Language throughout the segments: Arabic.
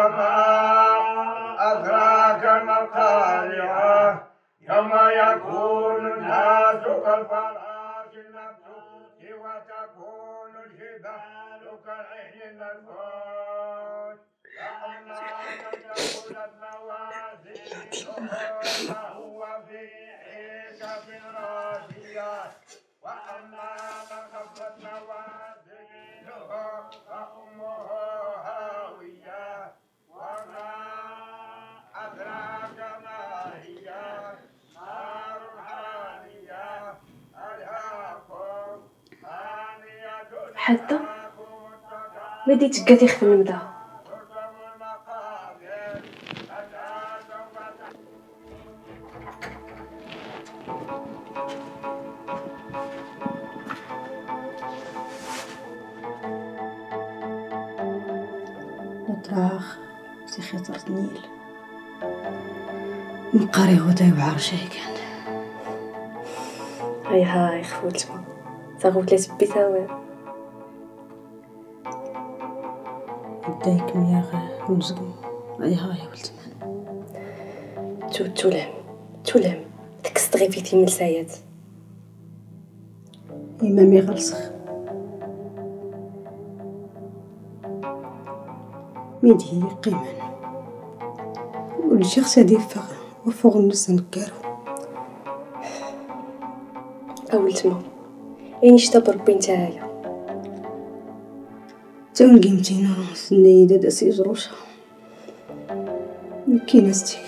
أدراك ما القارعة يوم يكون الناس كالفراش المبثوث وتكون الجبال كالعهن المنفوش فأما من ثقلت موازينه فهو في عيشة راضية وأما من خفت موازينه فأمه هاوية وما أدراك ما هي نار حامية ألهاكم ثانية حتى بديت تلقى تيخدم المدا نطراخ في خطرة النيل مقاري غدا وعرشي كان هاي خوتما تاغوت لي تبي ثاوي بدايك مياغ ونزقم هاي ولتمان تولم داك الصغيفيتي من السايات إمامي غلسخ ميدي قيمان والشخص هادي وفوق الناس نكارو أولتما يعني شتا بربي نتايا تون قيمتينا النيدة داسي جروشها كاينه ستيك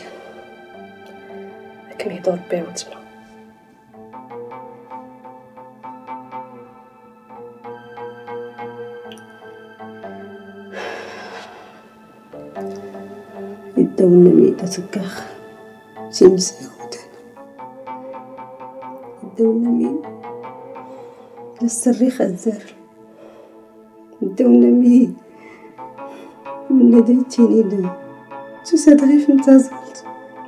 راك مهدور بيه وتما يداولنا ميدة تكاخ تيمسا ودانا يداولنا ميدة للسريخ الزار يداولنا ميدة من نديتيني دم تساد غير فنتازلت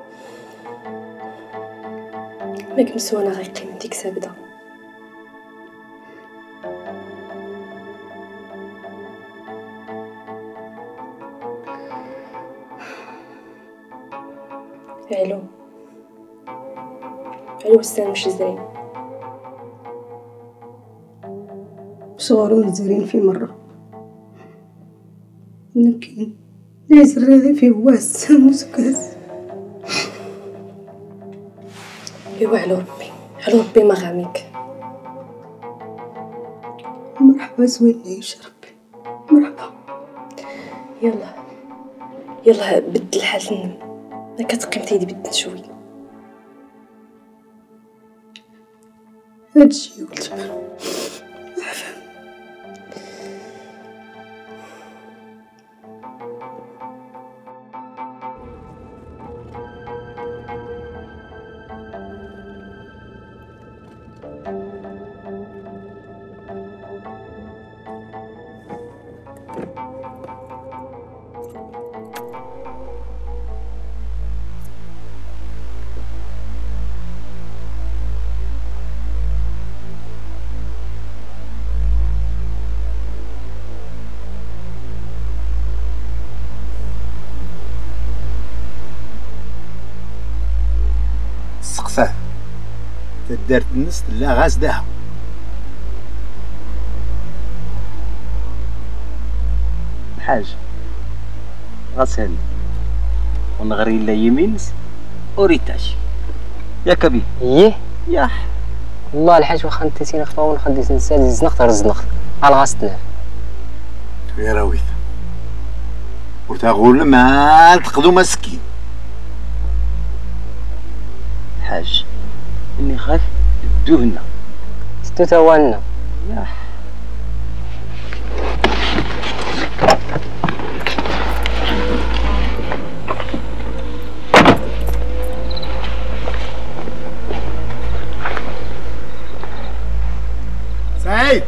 ماك مسوانا غيقيم ديك سابدا علو السلام مش زين صغارون زارين في مرة نكين ليس الرغي في واس مسكاس ايوا على ربي ما غاميك مرحبا زوين نعيش ربي مرحبا يلا بدل الحال ما كتقيم تيدي بد نشوي هادشي قلت سقفه تدارت الناس لا غاز داها الحاج غسل ونغري لا يمينس اوريتاش يا كبير ياح والله الحاج واخا نتينا خطاون خديت نسال زنقت رزنقت على غاستنا يا راويث وتقول ما تقدو مسكين حاج اني خاف دوهنا ستو تاوانا ياح سعيد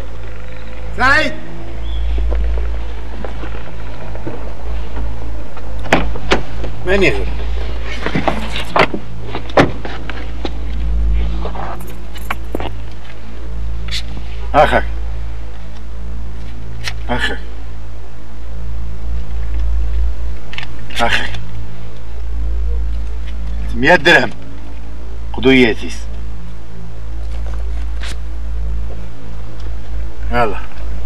ماني غير اخك اخي 100 درهم خذوا يا عزيز. يلا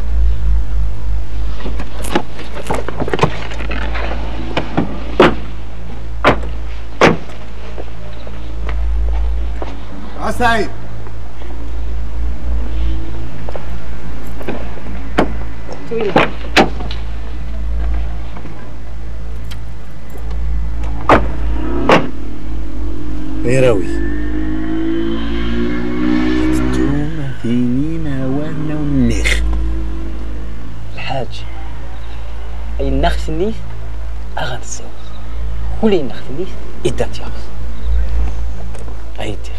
سعيد. طويلة. بيراوي التومة فيني ما وانا والنخ الحاج اي النخ سنيف اغنسوس ولي النخ سنيف إدات ياخذ هايتيخ.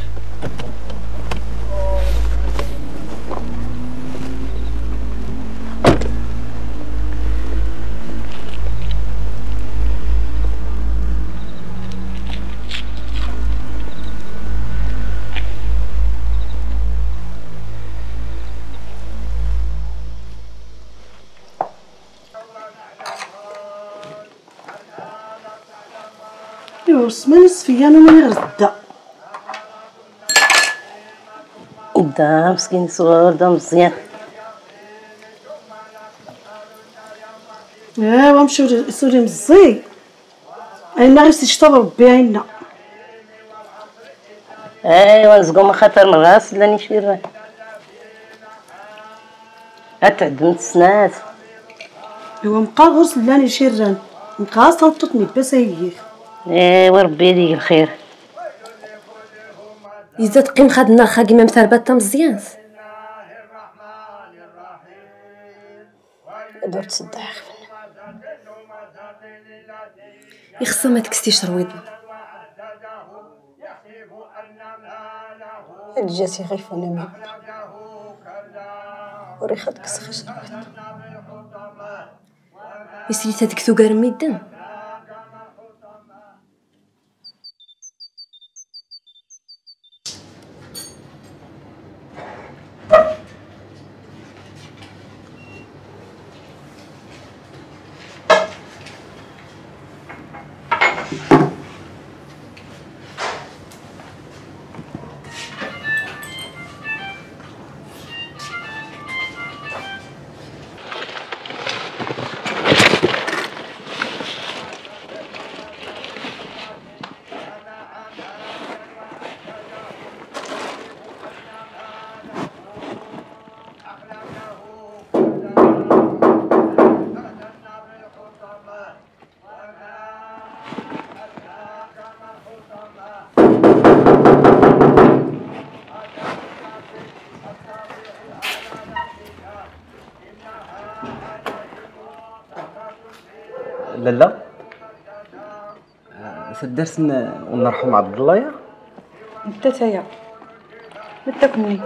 يورس ما نصفي انا ماني غير الدا. دا مسكين صغير دا مزيان. ايوا نمشيو سوري مزي عندنا غير سي شطاب ربي عندنا. ايوا نزقو من خاطر من راس لاني شيران اتعدمت السنات. ايوا مبقى غرس لاني شيران نقاص تنططني باس هيك. ايوا ربي يديك الخير. إذا تقيم خدنا خاقي ما مثربات مزيان درت صداع يخصو ما تكستيش رويضنا جاتي غيفونا مني وريختك سخش رويض يسريت هاديك ثقار ميدان لالا سدرت ونرحم عبد الله يا انت تايا متاكمني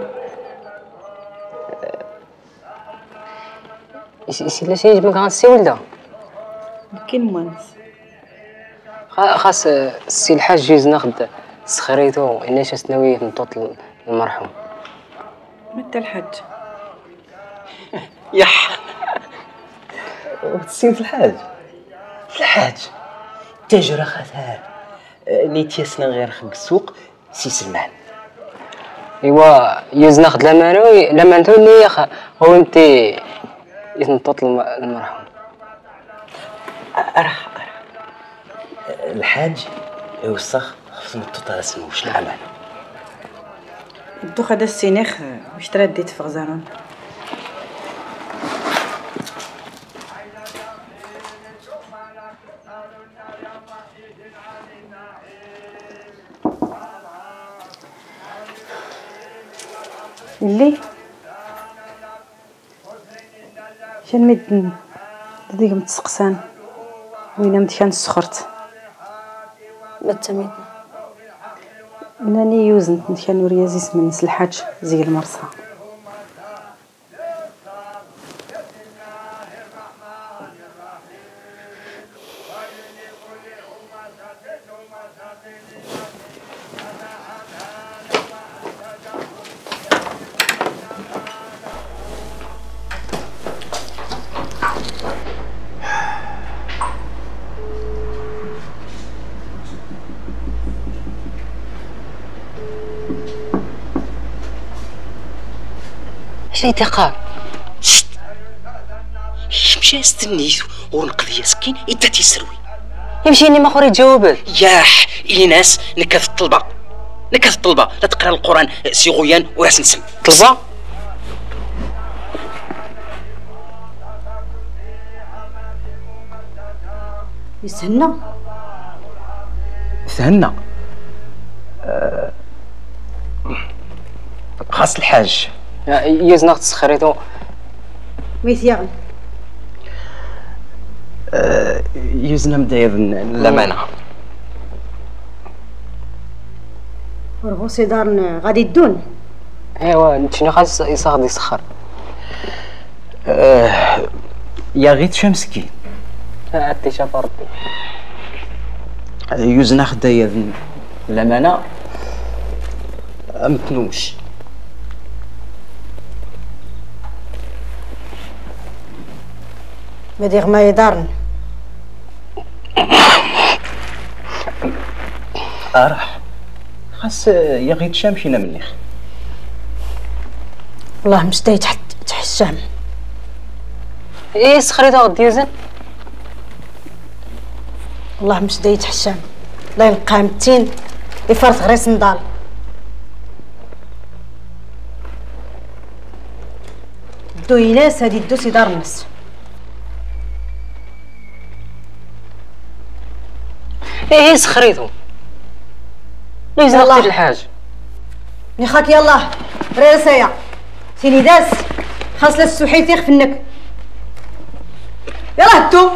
سي لا شي جبك غنسي ولدا كاين موانس خاص السي الحاج يجوز ناخد سخريتو علاش سناوي نطوط المرحوم متى الحاج يح وتسيب الحاج تاجر خاطر اللي تيسنا غير خلق السوق سي سلمان. ايوا يجوز ناخد لمانتو اللي هو انت يتنطط المرحوم. راح الحاج يوسخ خصو نطوط على سنو واش العمل الدوخ هذا السينيخ واش ترديت في غزارون اللي شن مدن هذيك متسقسان وين مدكان السخرت متميت ناني يوزن مدكان وريازيس من نس الحاج زي المرصى الانتقام. مشى استنيت ونقضي سكين إتا تيسروي. يمشيني ما خوري تجاوبت. ياح إيناس نكث الطلبة لا تقرا القرآن سي غويان وراس نسم طلبة يسهلنا تهنا. خاص الحاج يزنق تسخريتو ميثيغن يوزنا مداير الأمانة. ورغوسي دارن غادي يدون. ايوا شنو خاص يصاغد يسخر. يا غيت شمسكي عدتي شاف ربي. يوزنا خداير الأمانة متنوش. مدير ما يدارن راح خاص يا غيت شامشينا منيخ. والله مستعي تحت الشام. ايه سخريتو غدي يوزن. والله مستعي تحت الشام. الله يلقاه متين يفرط غير صندال. دو يناس هادي الدوسي دار الناس. ايه سخريتو لا يزنق دير الحاج. ملي خاك يلاه راسايا سيني داس خاص لا السوحي تيخ فنك. يلاه هدو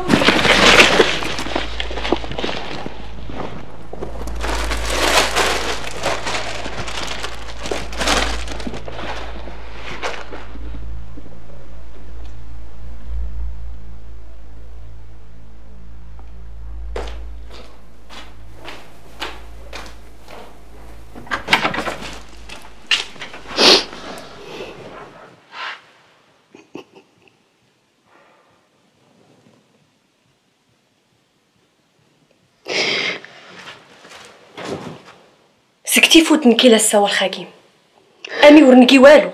سكتي فوتنكي لسا والخاكيم امي ورنكي والو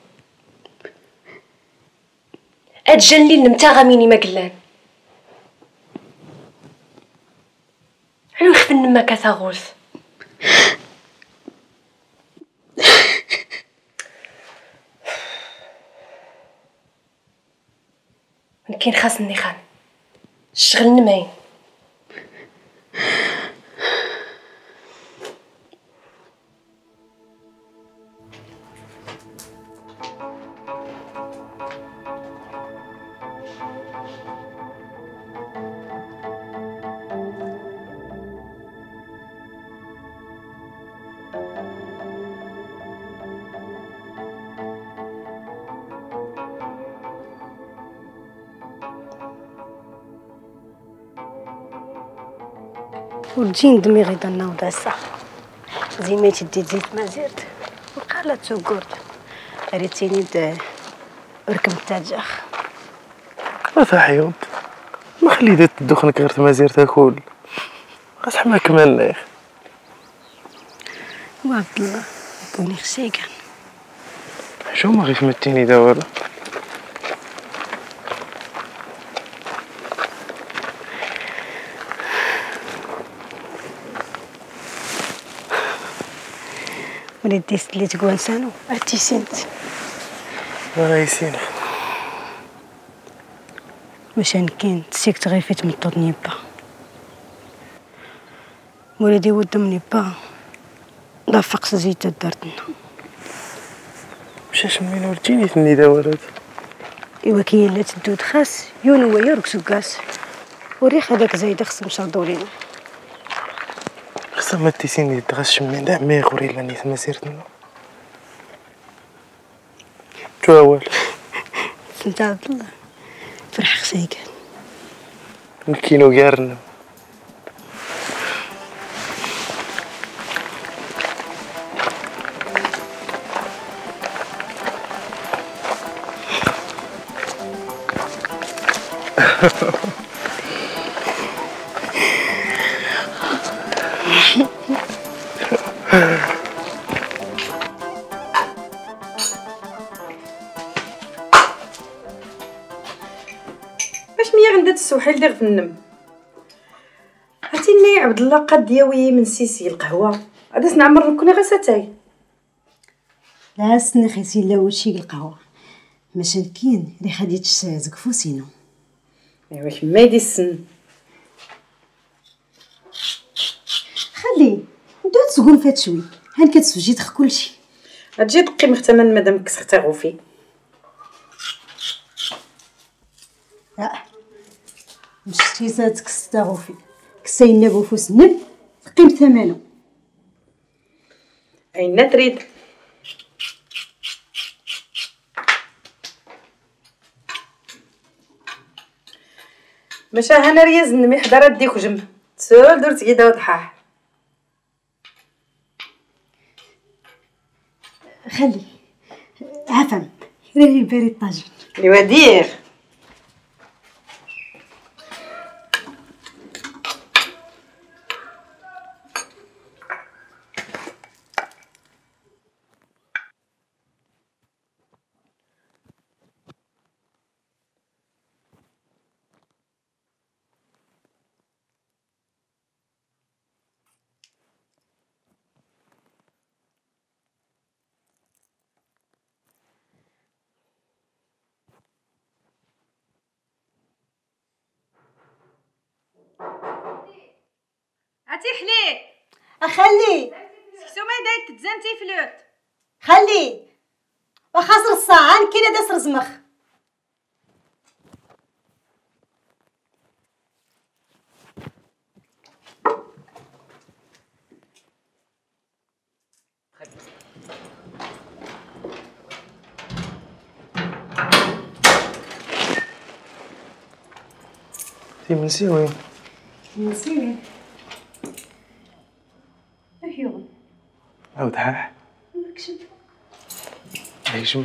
اتجنلي نمتا غاميني ما قلان علو يخفن نما كثاغوث كاين خاصني خان الشغل نماين ورجين دمي غيضنا وداسا زي ما تدي زيت ما زرت وقالت سكرت ريتيني ركب التاجخ صحيح ما خليت تدخلك غير تمازير تاكل خاص حما كمالنا يا اخي وعبد الله كوني خسيكان شو ما غير فهمتيني دابا وليدي اللي تقول سانو عرفتي سنت غايسين مشان كاين تسيكت غير فيت مطوط نيبا وليدي ودم نيبا دافق زيت دارتنا مشاش من ورجيني ثني داورات ايوا كاين لا تدود خاص يونو ويرك سكاس وريخ هذاك زايد خصم شردولينا خصها ما تيسيني تغش من داع ما يغوري لاني ثما سيرتنا توال انت عبد الله فرح خسيكان نكينو قارنا السوحيل اللي في النم. عرفتيني عبد الله قد دياوي من سيسي القهوه غادي نعمر نكوني غير ستاي. لا استنى خيتي لا وشي القهوه ماشي كاين اللي خديتش زكفوسينو. ايوا كما يدي السن خلي انت تسقون فات شوي هان كتسوجي تخ كلشي. غتجي دقي مختمن مادام كسختي غوفي. لا مشتي زادك ستاغوفي كسينا بوفوس نب قيم ثمنه. اين تريد؟ مشا هنا رياز نمي حضره ديك وجم تسول درت كيدا وضحاح. خلي عفن راني الباري الطاجين. ايوا دير. عتي حلي اخلي سكتو ما دايت تزانتي فلوت. خلي وخاصر الصاعان كاين داس رزمخ. تي منسي وين؟ نسيني ايوا عاود حاح ماكشف هاي جمع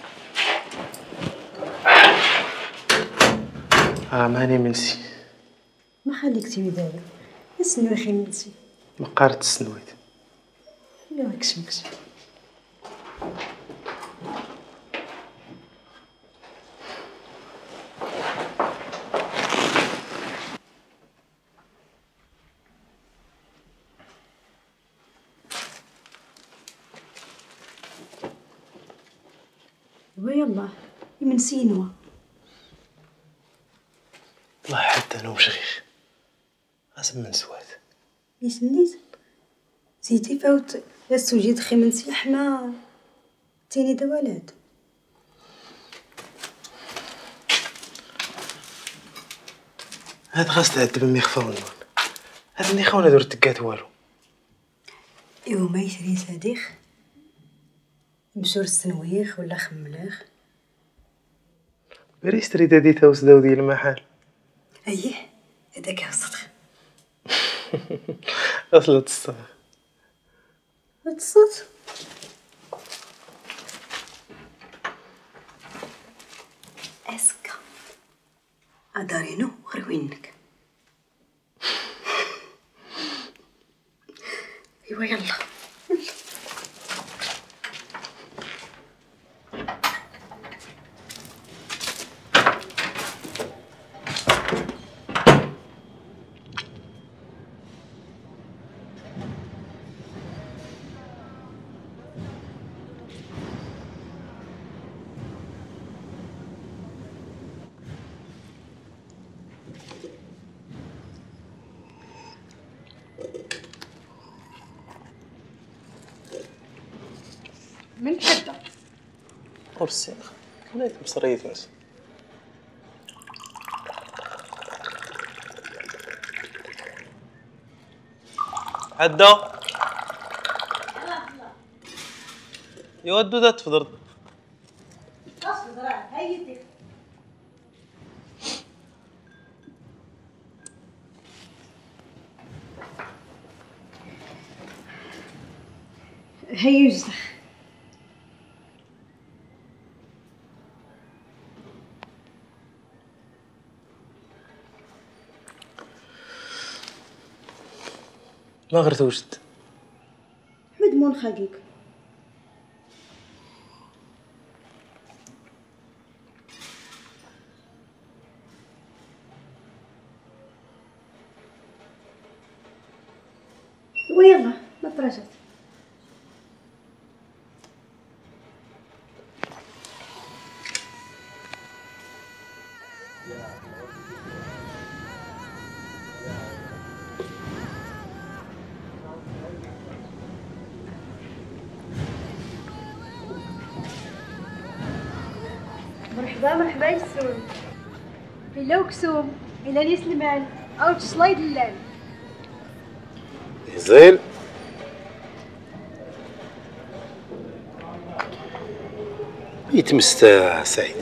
ماني منسي. ما خليك تيمي دابا نسنو اخي نسي مقارة السنويت. ايوا كشمكش. ويلا يمنسينوا والله حتى انا مشغيخ لازم من سوات. يسنيت زيتي فوت السوجي دخي من سيحنا تيني دوالات. هاد خاص تعذب مي خفاون هاد اللي خاونا دور تقات والو. ايوا ما يشري صديق مشور السنويخ ولا خملاخ. بريس تريد هادي تاوس داو ديال المحل. ايه هذاك هو الصدق. اصلا تصطاد تصوت اسكا ادارينو غروينك. ايوا يلا من حدا ورسيخ كنت مصريت ناس. عدا يودو ذات فضرت. هي يوزخ ما غير توجد حمد مون خاقيك. ويلا ما تراجعت. مرحبا يسون. إلا وكسوم إلا نيس المال أو تشلايد اللال. زين يتمستا سعيد.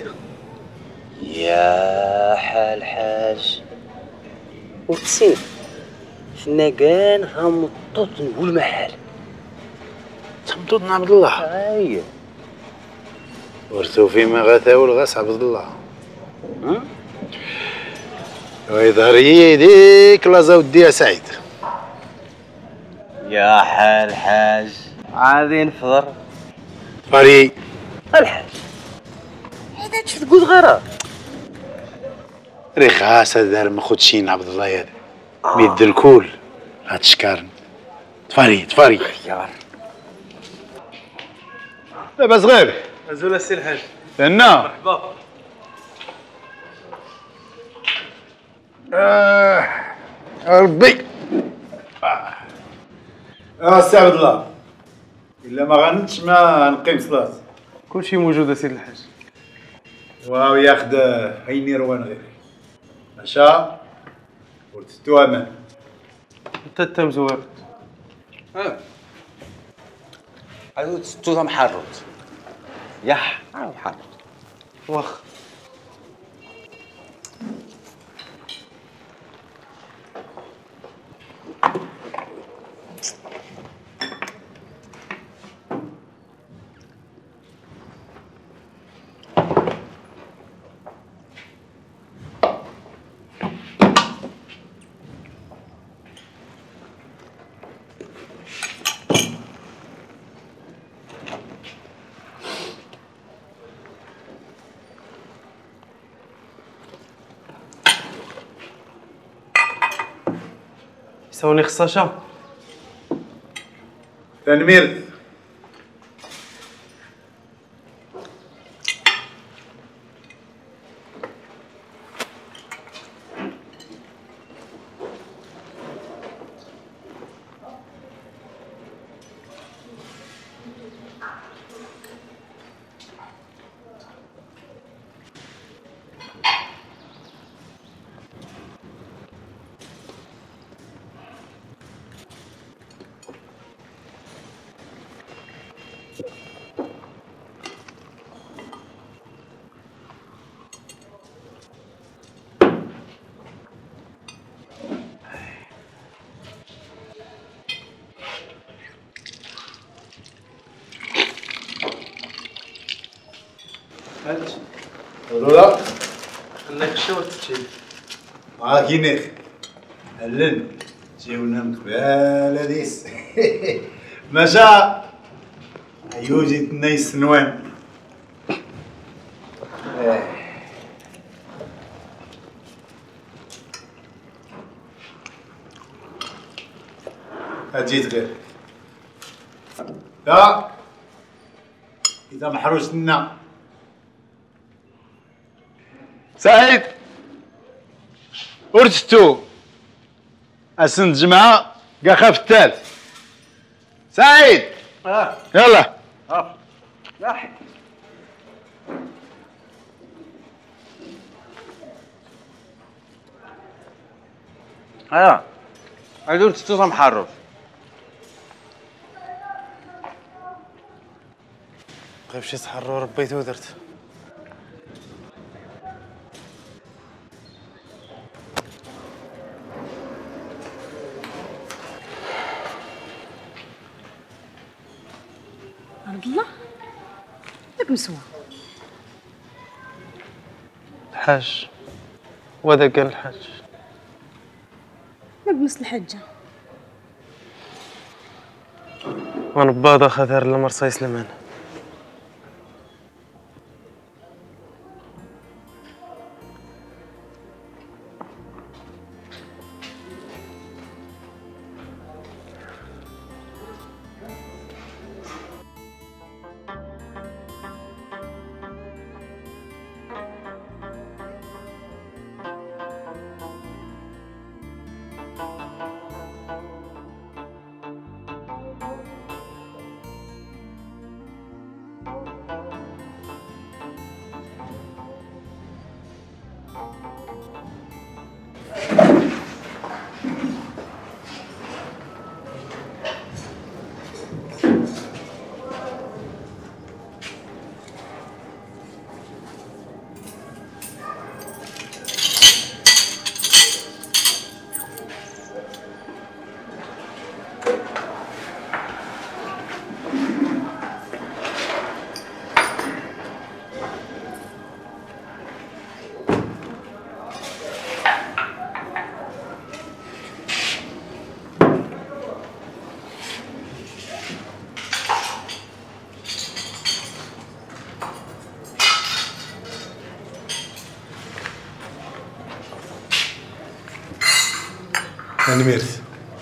يا حال حاج وتسين حنا كان هنمطط نقول محال. تمطط عبد الله. اييه ورثو فيما غثا والغاس عبد الله. ويظهر يديك لازا ودي يا سعيد. يا حال حاج عادي نفضر فري الحاج هذا تقول غيره رخاص دار ما خدشين عبد الله هذا بيد الكل هتشكرني. تفاري خيار دابا صغير ازول السي الحاج. لأنه مرحبا. ربي سي عبد الله الا ما غنتش ما نقيم صلاه. كلشي موجود السي الحاج. واو ياخد عيني روان غير مشى ورتتو امان. انت التمزوير. هادو تستوزا محروت يح محروت واخ يساوني خصاشا. تنمير هات لا انك شوت تشي عاكينيخ هلن جيونا من قبال هاديس مشى عيوجي تنيس سنوان. هجيت غير لا إذا محروس لنا سعيد ورثتو أسند جمعة كاع خاف الثالث. سعيد يلا لاحق هادو تستوزا محروت. غير شي تحرو ربيت ودرت. عبد الله داك مسوا الحاج وهذا قال الحاج. ما بنص الحجه وانا باضا خاطر لمرصاي سليمان. أنا ميرث.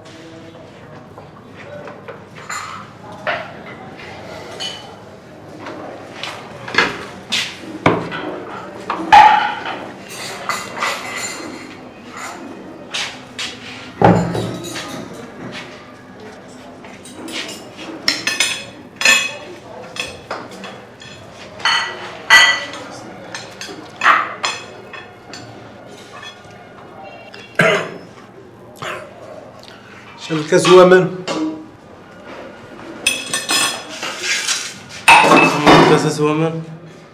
شنو الكاس هو من؟ الكاس هو من؟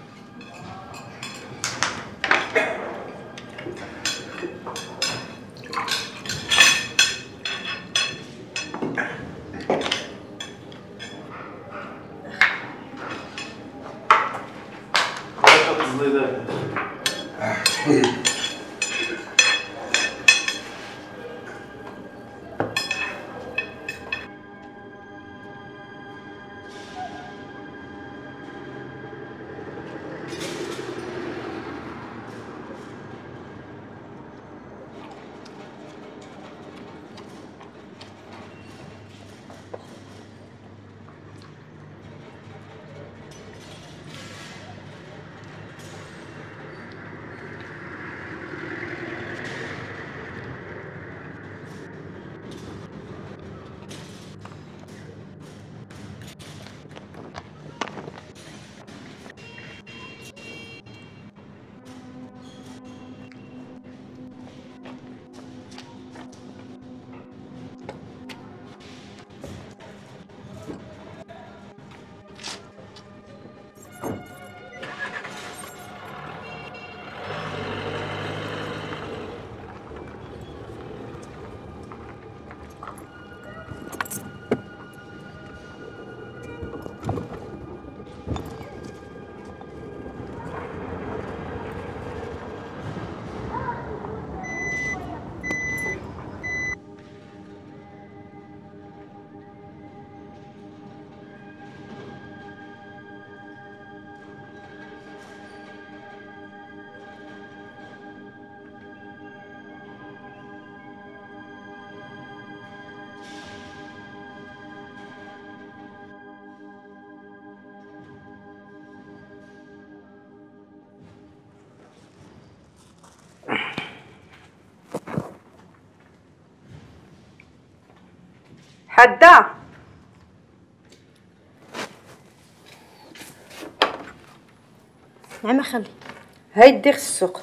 حدا نعم خلي هاي ديك السوق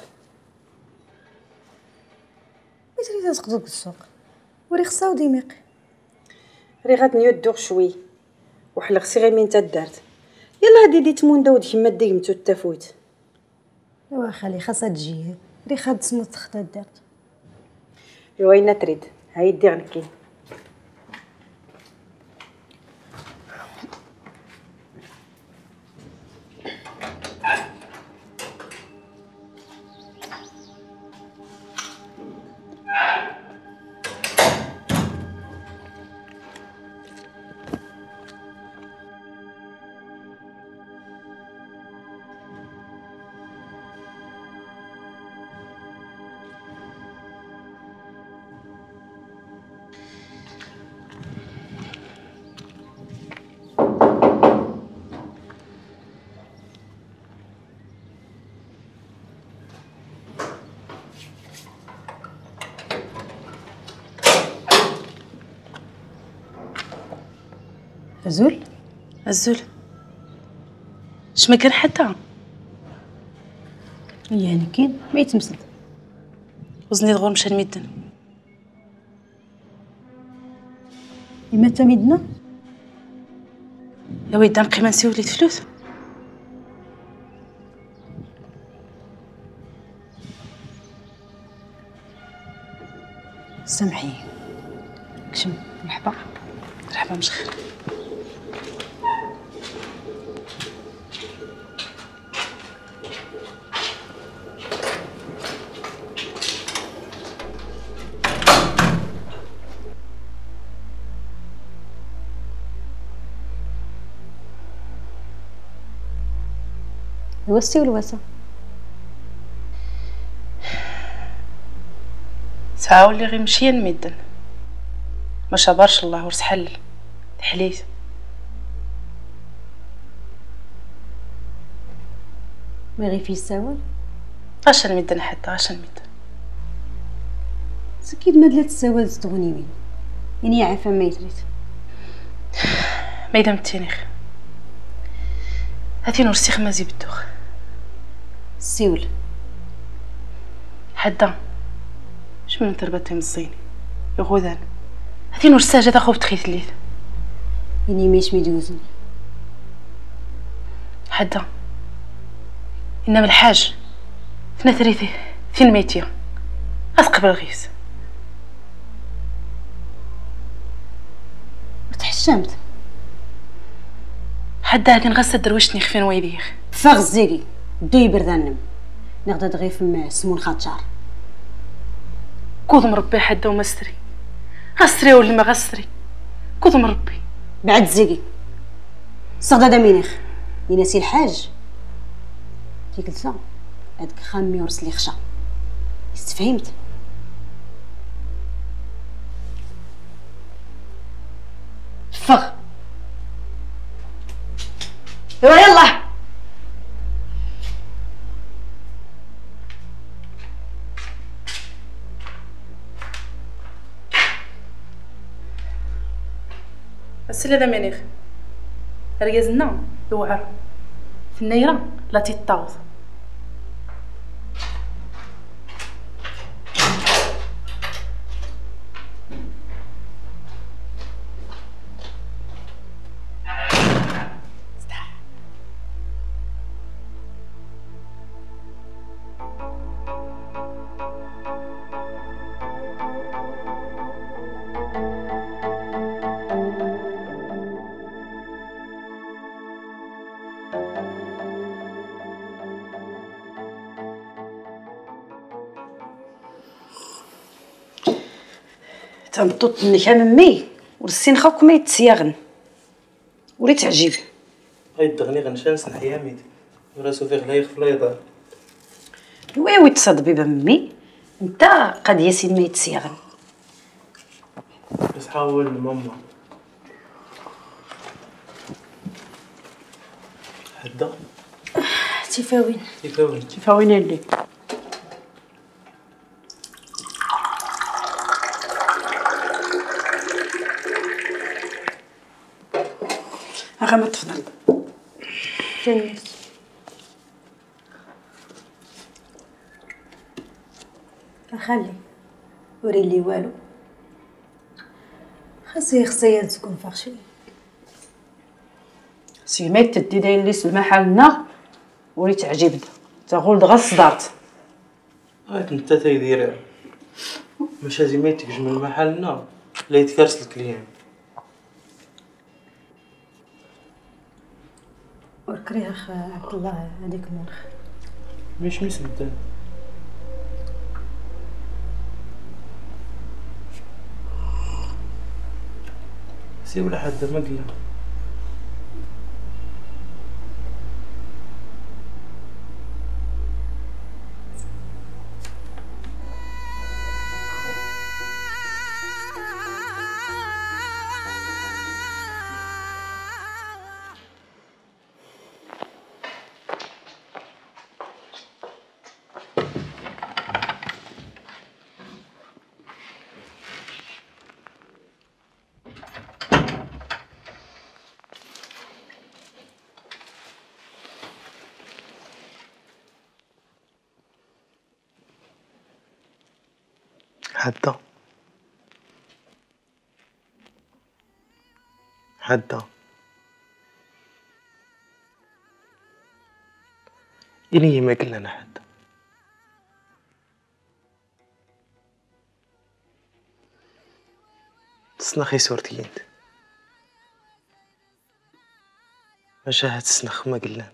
ماشي تسقطوك السوق وري خصها وديميق ري غادنيو الدوغ شوي وحلق سي غير مين تدارت يلا هادي دي تمون داود كيما ديمتو التفوت ايوا خلي خاصها تجي ري خاد سنت خطا دارت وين تريد هاي دي غنكي أزول الزول اش ما كان حتى يعني كاين ما يتمسد وزني دغور مشى الميدان إما تمدنا يا ويدي نبقي ما نسيو وليد فلوس سامحي كشم مرحبا مرحبا مش خير الوسي والوسا ساعة اللي غير مشي الميدان ما شابرش الله ورس حل حليت ما غير في السوال اش نمد حتى اش نمد سكيد ما دلات السوال تغني وين يعني عارفه ما يتريت ما يدام التنيخ هاتي نور السيخ مازي بالدوخ السيول حدا شمن من تربتهم الصيني يغوذان هاتي نور الساجة تاخو بتخيث ليث يعني ماش ميدوزن حدا انما الحاج فينا ثريثي فين ميتيا اسقبل غيس تحشمت حدا كان غسل درويشتني خفين ويديخ فاغ الزيقي دو يبردانم نغدا دغيف مع سمون خاتشار كوض مربي حدا ومستري غسري ولا ما غسري كوض مربي بعد الزيقي صغدا دامينيخ يناسي الحاج ديك الساعه هادك خامي ورس لي خشا استفهمت فغ يلا السلا ذا منيخ رجزنا يوعر في النيرة لا تتطاوض تنطط منك امي ورسين خاوك ما يتسياغن ولي تعجب هاي الدغني غنشانس نحياميد وراسو فيه لا يخف لا يضر وي تصدبي بامي انت قد ياسين ما يتسياغن بس حاول ماما حدا تيفاوين تيفاوين اللي اغا ما تفضل جنس اخلي وري لي والو خصيات تكون فاخشي سيميت تدي داين لي سلمى حالنا وري تعجبنا تغول دغا صدارت هاك انت تيدير مش هازي ما يتكجم المحلنا لا يتكرس الكليان وركريها اخ عبد الله هذيك المرخ مش مسدان سي ولا حد ما قلنا حدا إني ما قلنا أنا حدا تصنخي صورتي انت ما شاهد تسنخ ما قلنا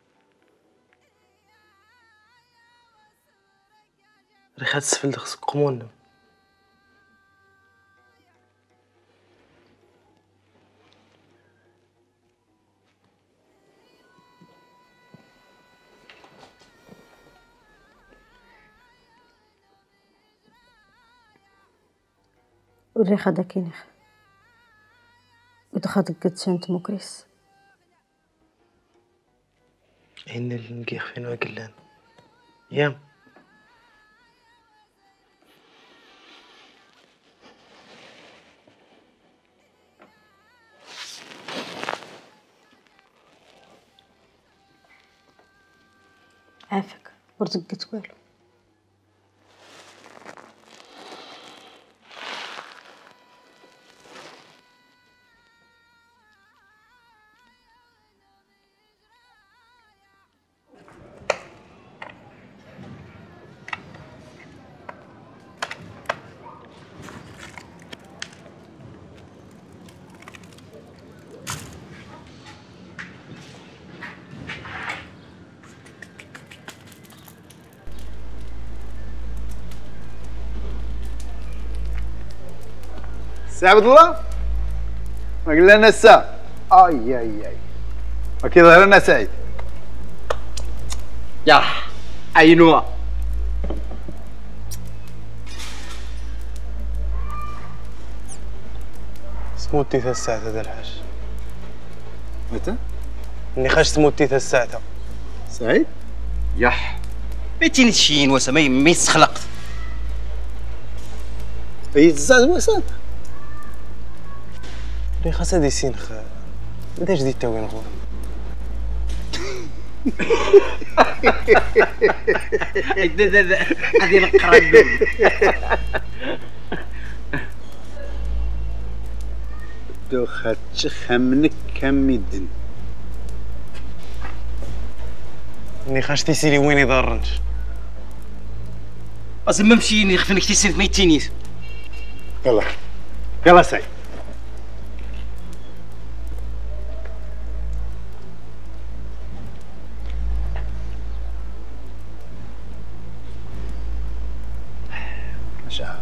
ريحات سفل دخس قمون والريحة داكينيخ ودخلت قد سنت مكريس إن النقيخ فين وقلان يام عافاك ورزقت والو. سي عبد الله ما قلنا لنا الساعة. اي اي اي وكي ظهر لنا سعيد. يا عينوا سموتي ثلاث ساعات هذا الحاج. متى؟ اني خاش سموتي ثلاث ساعات. سعيد؟ يح بيتيني تشين وسا ما يستخلق. اي الزاد وسام. لي خاص هادي سينخ بدا جديد تا وين غور. هادي القرا دوخة تشخمنك كم يدن. اني خاش تيسيلي وين يضرنش. أزم مشيني يخفنك تيسير ميتينيس. يلا يلا سعيد. ماشا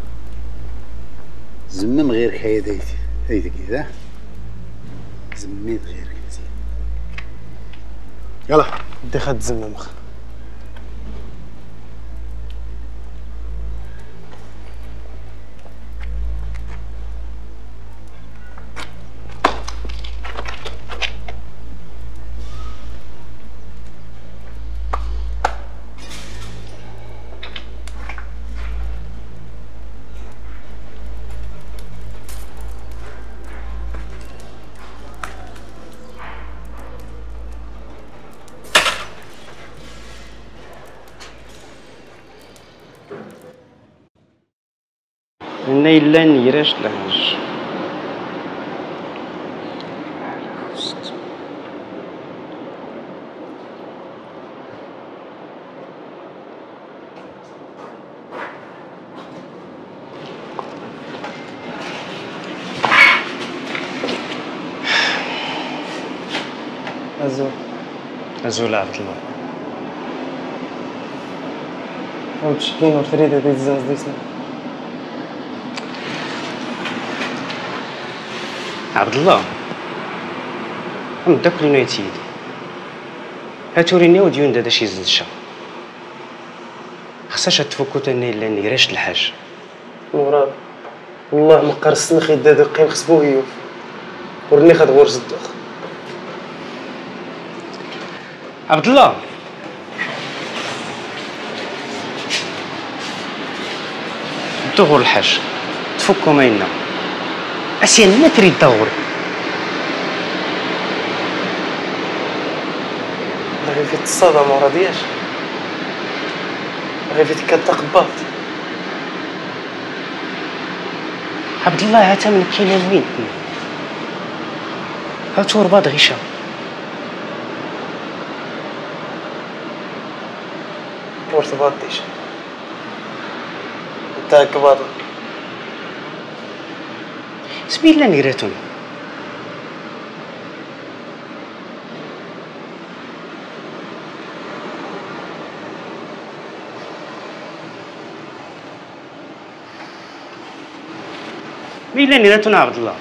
زمم غيرك هيدي كذا زميت غيرك زين. يلا بدي خد زمم خ. إن إلا نيراش لهاش أزول عبد الله ومشكين وفريدة دي الزنز ديسنا عبد الله داك اللي نايتيد هاتوريني وديون دا شي زنشا خصهاش تفكو تاني الا نيراش الحاج مراد والله ما قرصنا خي داد قيم خصبو هيوف ورني خد غور زدوخ عبد الله دغور الحاج تفكو ماينا اسيان ما تريد دغور غير في التصادم ما راضياش غير في كتقباط عبد الله هاتا من كاينه وين هاتو رباط غيشا ورتباط ديش انت كباط سبيل الله نيراتون ميلا نيراتون عبد الله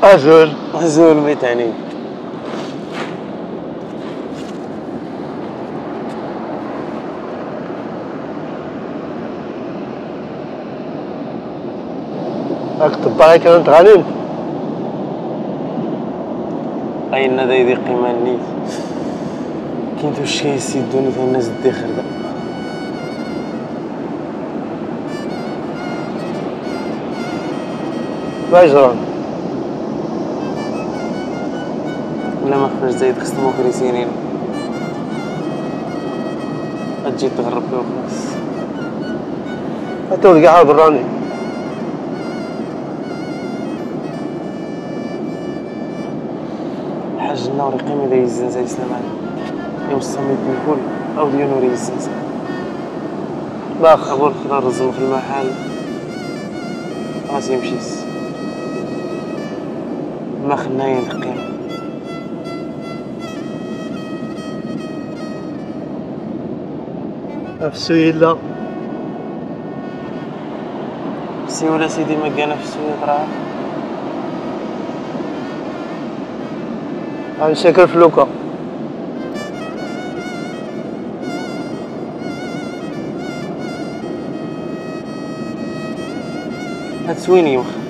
أزول ما تعني. أكتب باقي كانت غنيم. أين ذا يدي قيمة النيت كنتو شي يسيدوني في الناس الداخل دا ما يجران ولا ما خرج زايد خصمو كريسينين غتجي تغرب بيه وخلاص أتولي كاع براني حاج النور يقيم إذا يزنزا يسلم عليه يوم الصميت بالكل أو ديونوري يزنزا باخ أبو الخضر رزم في المحل راسي يمشيس ما خلنا ينتقيم نفسو يلا سي ولا سيدي ما كان نفسو يطرح غنسكر في لوكا هتسويني يوخ